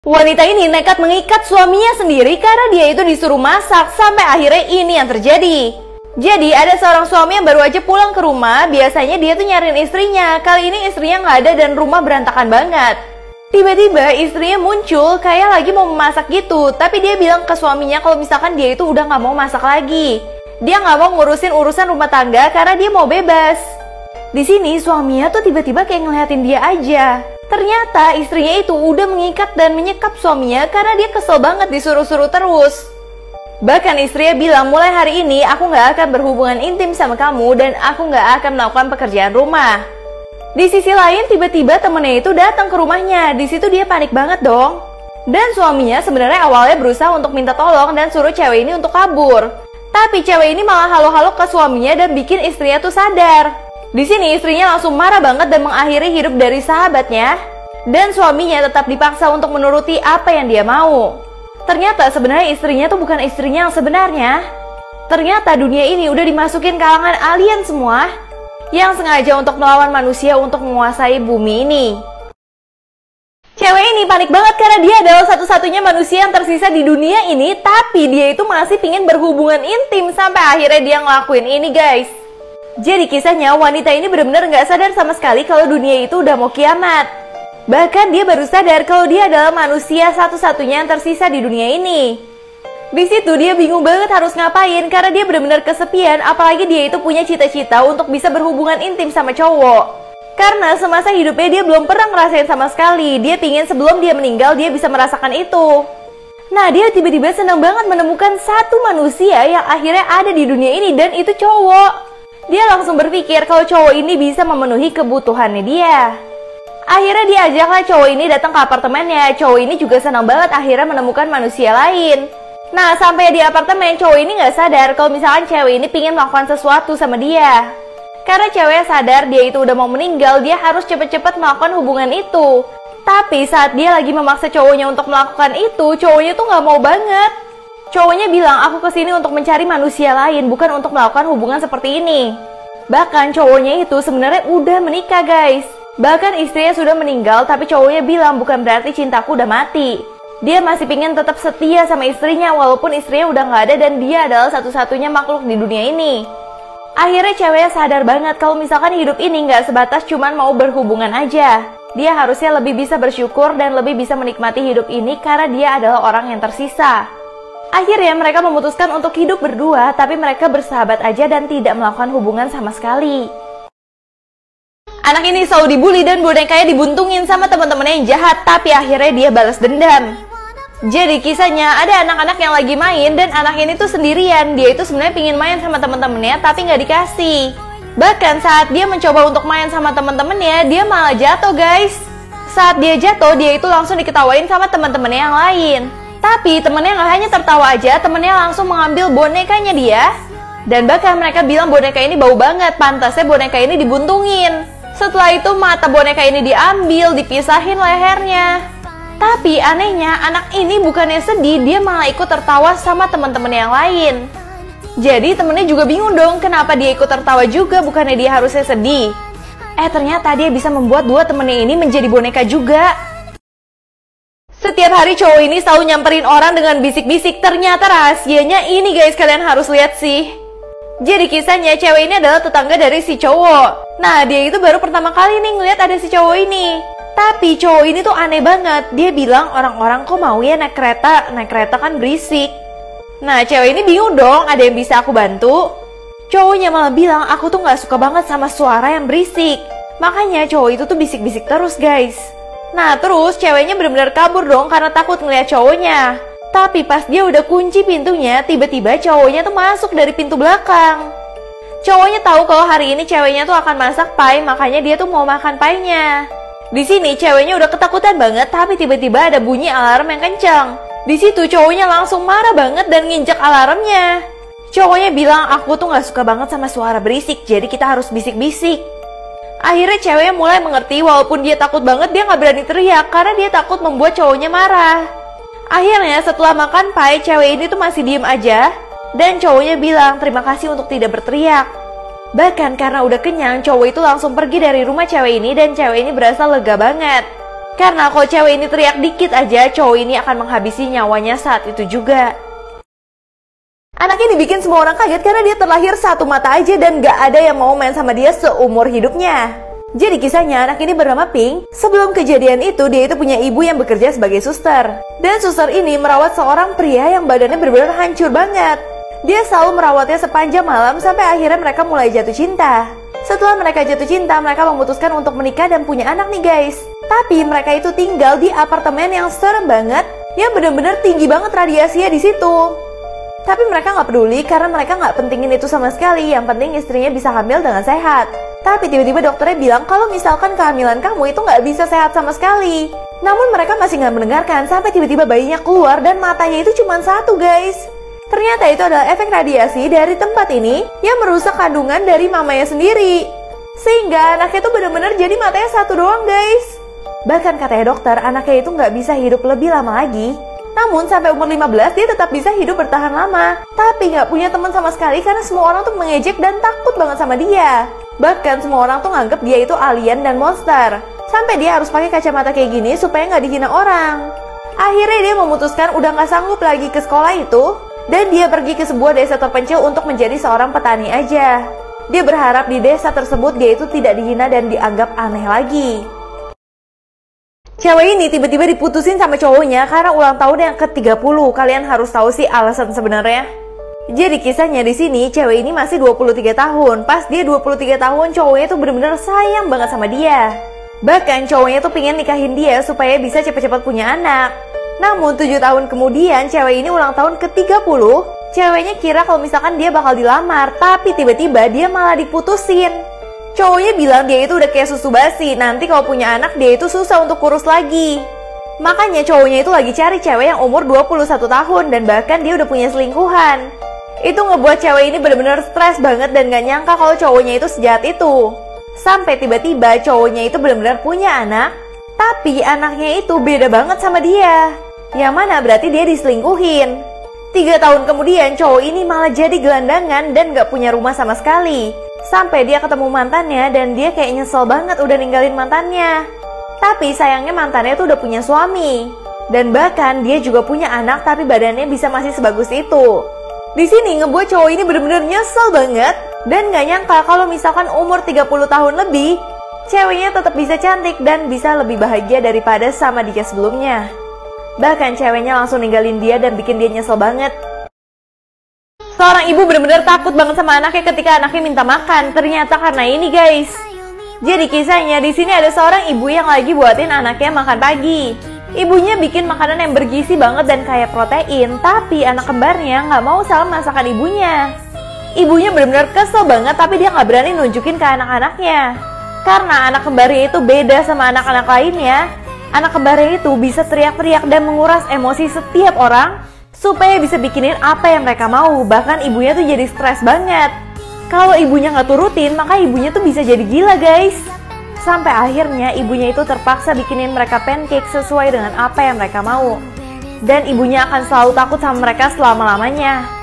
Wanita ini nekat mengikat suaminya sendiri karena dia itu disuruh masak, sampai akhirnya ini yang terjadi. Jadi ada seorang suami yang baru aja pulang ke rumah. Biasanya dia tuh nyariin istrinya. Kali ini istrinya nggak ada dan rumah berantakan banget. Tiba-tiba istrinya muncul kayak lagi mau memasak gitu. Tapi dia bilang ke suaminya kalau misalkan dia itu udah nggak mau masak lagi. Dia nggak mau ngurusin urusan rumah tangga karena dia mau bebas. Di sini suaminya tuh tiba-tiba kayak ngeliatin dia aja. Ternyata istrinya itu udah mengikat dan menyekap suaminya karena dia kesel banget disuruh-suruh terus. Bahkan istrinya bilang, mulai hari ini aku gak akan berhubungan intim sama kamu dan aku gak akan melakukan pekerjaan rumah. Di sisi lain tiba-tiba temennya itu datang ke rumahnya. Di situ dia panik banget dong. Dan suaminya sebenarnya awalnya berusaha untuk minta tolong dan suruh cewek ini untuk kabur. Tapi cewek ini malah halo-halo ke suaminya dan bikin istrinya tuh sadar. Di sini istrinya langsung marah banget dan mengakhiri hidup dari sahabatnya. Dan suaminya tetap dipaksa untuk menuruti apa yang dia mau. Ternyata sebenarnya istrinya tuh bukan istrinya yang sebenarnya. Ternyata dunia ini udah dimasukin kalangan alien semua yang sengaja untuk melawan manusia untuk menguasai bumi ini. Cewek ini panik banget karena dia adalah satu-satunya manusia yang tersisa di dunia ini. Tapi dia itu masih pingin berhubungan intim sampai akhirnya dia ngelakuin ini guys. Jadi kisahnya wanita ini benar-benar gak sadar sama sekali kalau dunia itu udah mau kiamat. Bahkan dia baru sadar kalau dia adalah manusia satu-satunya yang tersisa di dunia ini. Di situ dia bingung banget harus ngapain karena dia benar-benar kesepian, apalagi dia itu punya cita-cita untuk bisa berhubungan intim sama cowok. Karena semasa hidupnya dia belum pernah ngerasain sama sekali. Dia pingin sebelum dia meninggal dia bisa merasakan itu. Nah dia tiba-tiba senang banget menemukan satu manusia yang akhirnya ada di dunia ini dan itu cowok. Dia langsung berpikir kalau cowok ini bisa memenuhi kebutuhannya dia. Akhirnya diajaklah cowok ini datang ke apartemennya. Cowok ini juga senang banget akhirnya menemukan manusia lain. Nah sampai di apartemen cowok ini gak sadar kalau misalkan cewek ini pingin melakukan sesuatu sama dia. Karena ceweknya sadar dia itu udah mau meninggal, dia harus cepet-cepet melakukan hubungan itu. Tapi saat dia lagi memaksa cowoknya untuk melakukan itu, cowoknya tuh gak mau banget. Cowoknya bilang, aku kesini untuk mencari manusia lain, bukan untuk melakukan hubungan seperti ini. Bahkan cowoknya itu sebenarnya udah menikah guys. Bahkan istrinya sudah meninggal, tapi cowoknya bilang bukan berarti cintaku udah mati. Dia masih pingin tetap setia sama istrinya walaupun istrinya udah gak ada dan dia adalah satu-satunya makhluk di dunia ini. Akhirnya ceweknya sadar banget kalau misalkan hidup ini gak sebatas cuman mau berhubungan aja. Dia harusnya lebih bisa bersyukur dan lebih bisa menikmati hidup ini karena dia adalah orang yang tersisa. Akhirnya mereka memutuskan untuk hidup berdua, tapi mereka bersahabat aja dan tidak melakukan hubungan sama sekali. Anak ini selalu dibully dan bonekanya dibuntungin sama teman-temannya yang jahat, tapi akhirnya dia balas dendam. Jadi kisahnya ada anak-anak yang lagi main dan anak ini tuh sendirian. Dia itu sebenarnya pingin main sama teman-temannya tapi nggak dikasih. Bahkan saat dia mencoba untuk main sama teman-temannya, dia malah jatuh guys. Saat dia jatuh, dia itu langsung diketawain sama teman-temannya yang lain. Tapi temennya nggak hanya tertawa aja, temennya langsung mengambil bonekanya dia. Dan bahkan mereka bilang boneka ini bau banget, pantasnya boneka ini dibuntungin. Setelah itu mata boneka ini diambil, dipisahin lehernya. Tapi anehnya anak ini bukannya sedih, dia malah ikut tertawa sama teman-teman yang lain. Jadi temennya juga bingung dong kenapa dia ikut tertawa juga, bukannya dia harusnya sedih. Ternyata dia bisa membuat dua temennya ini menjadi boneka juga. Setiap hari cowok ini selalu nyamperin orang dengan bisik-bisik. Ternyata rahasianya ini guys, kalian harus lihat sih. Jadi kisahnya cewek ini adalah tetangga dari si cowok. Nah dia itu baru pertama kali nih ngeliat ada si cowok ini. Tapi cowok ini tuh aneh banget. Dia bilang orang-orang kok mau ya naik kereta kan berisik. Nah cewek ini bingung dong, ada yang bisa aku bantu? Cowoknya malah bilang aku tuh gak suka banget sama suara yang berisik. Makanya cowok itu tuh bisik-bisik terus guys. Nah terus ceweknya benar-benar kabur dong karena takut ngeliat cowoknya. Tapi pas dia udah kunci pintunya, tiba-tiba cowoknya tuh masuk dari pintu belakang. Cowoknya tahu kalau hari ini ceweknya tuh akan masak pie, makanya dia tuh mau makan pie-nya. Di sini ceweknya udah ketakutan banget, tapi tiba-tiba ada bunyi alarm yang kencang. Di situ cowoknya langsung marah banget dan nginjek alarmnya. Cowoknya bilang aku tuh gak suka banget sama suara berisik, jadi kita harus bisik-bisik. Akhirnya ceweknya mulai mengerti walaupun dia takut banget dia gak berani teriak karena dia takut membuat cowoknya marah. Akhirnya setelah makan pie cewek ini tuh masih diem aja dan cowoknya bilang terima kasih untuk tidak berteriak. Bahkan karena udah kenyang cowok itu langsung pergi dari rumah cewek ini dan cewek ini berasa lega banget. Karena kalau cewek ini teriak dikit aja, cowok ini akan menghabisi nyawanya saat itu juga. Anaknya dibikin semua orang kaget karena dia terlahir satu mata aja dan gak ada yang mau main sama dia seumur hidupnya. Jadi kisahnya anak ini bernama Pink. Sebelum kejadian itu, dia itu punya ibu yang bekerja sebagai suster. Dan suster ini merawat seorang pria yang badannya benar-benar hancur banget. Dia selalu merawatnya sepanjang malam sampai akhirnya mereka mulai jatuh cinta. Setelah mereka jatuh cinta, mereka memutuskan untuk menikah dan punya anak nih guys. Tapi mereka itu tinggal di apartemen yang serem banget, yang benar-benar tinggi banget radiasinya di situ. Tapi mereka nggak peduli karena mereka nggak pentingin itu sama sekali. Yang penting istrinya bisa hamil dengan sehat. Tapi tiba-tiba dokternya bilang kalau misalkan kehamilan kamu itu nggak bisa sehat sama sekali. Namun mereka masih nggak mendengarkan sampai tiba-tiba bayinya keluar dan matanya itu cuma satu guys. Ternyata itu adalah efek radiasi dari tempat ini yang merusak kandungan dari mamanya sendiri. Sehingga anaknya itu benar-benar jadi matanya satu doang guys. Bahkan katanya dokter, anaknya itu nggak bisa hidup lebih lama lagi. Namun sampai umur 15 dia tetap bisa hidup bertahan lama. Tapi nggak punya teman sama sekali karena semua orang tuh mengejek dan takut banget sama dia. Bahkan semua orang tuh nganggep dia itu alien dan monster. Sampai dia harus pakai kacamata kayak gini supaya nggak dihina orang. Akhirnya dia memutuskan udah nggak sanggup lagi ke sekolah itu. Dan dia pergi ke sebuah desa terpencil untuk menjadi seorang petani aja. Dia berharap di desa tersebut dia itu tidak dihina dan dianggap aneh lagi. Cewek ini tiba-tiba diputusin sama cowoknya karena ulang tahun yang ke-30. Kalian harus tahu sih alasan sebenarnya. Jadi kisahnya di sini cewek ini masih 23 tahun. Pas dia 23 tahun cowoknya tuh bener-bener sayang banget sama dia. Bahkan cowoknya tuh pengen nikahin dia supaya bisa cepet-cepet punya anak. Namun 7 tahun kemudian cewek ini ulang tahun ke-30. Ceweknya kira kalau misalkan dia bakal dilamar, tapi tiba-tiba dia malah diputusin. Cowoknya bilang dia itu udah kayak susu basi, nanti kalau punya anak dia itu susah untuk kurus lagi. Makanya cowoknya itu lagi cari cewek yang umur 21 tahun dan bahkan dia udah punya selingkuhan. Itu ngebuat cewek ini bener-bener stres banget dan gak nyangka kalau cowoknya itu sejahat itu. Sampai tiba-tiba cowoknya itu bener-bener punya anak, tapi anaknya itu beda banget sama dia. Yang mana berarti dia diselingkuhin. 3 tahun kemudian cowok ini malah jadi gelandangan dan gak punya rumah sama sekali. Sampai dia ketemu mantannya dan dia kayak nyesel banget udah ninggalin mantannya. Tapi sayangnya mantannya tuh udah punya suami. Dan bahkan dia juga punya anak tapi badannya bisa masih sebagus itu. Di sini ngebuat cowok ini bener-bener nyesel banget. Dan gak nyangka kalau misalkan umur 30 tahun lebih, ceweknya tetap bisa cantik dan bisa lebih bahagia daripada sama dia sebelumnya. Bahkan ceweknya langsung ninggalin dia dan bikin dia nyesel banget. Seorang ibu benar-benar takut banget sama anaknya ketika anaknya minta makan. Ternyata karena ini guys. Jadi kisahnya di sini ada seorang ibu yang lagi buatin anaknya makan pagi. Ibunya bikin makanan yang bergizi banget dan kaya protein. Tapi anak kembarnya nggak mau salah masakan ibunya. Ibunya benar-benar kesel banget tapi dia nggak berani nunjukin ke anak-anaknya. Karena anak kembarnya itu beda sama anak-anak lainnya. Anak kembarnya itu bisa teriak-teriak dan menguras emosi setiap orang supaya bisa bikinin apa yang mereka mau. Bahkan ibunya tuh jadi stres banget. Kalau ibunya nggak turutin, maka ibunya tuh bisa jadi gila guys. Sampai akhirnya ibunya itu terpaksa bikinin mereka pancake sesuai dengan apa yang mereka mau. Dan ibunya akan selalu takut sama mereka selama-lamanya.